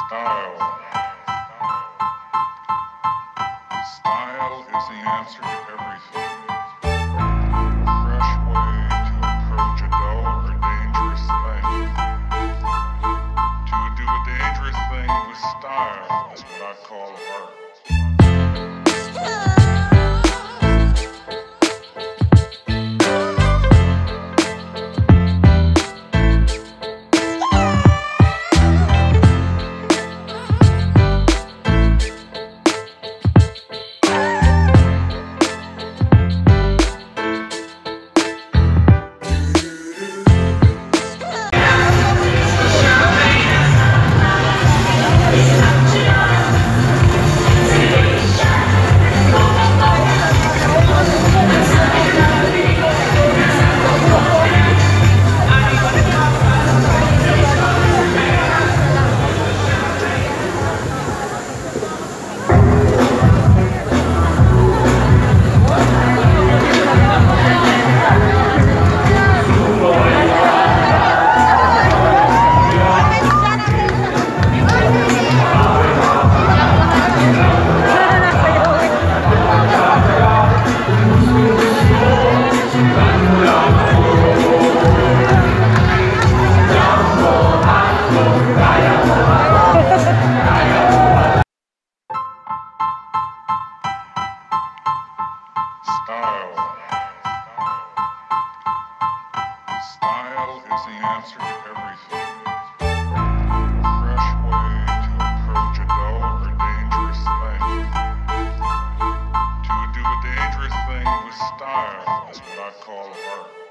Style. Style is the answer to everything. A fresh way to approach a dull or dangerous thing. To do a dangerous thing with style is what I call art. Style is the answer to everything. A fresh way to approach a dull or dangerous thing. To do a dangerous thing with style is what I call art.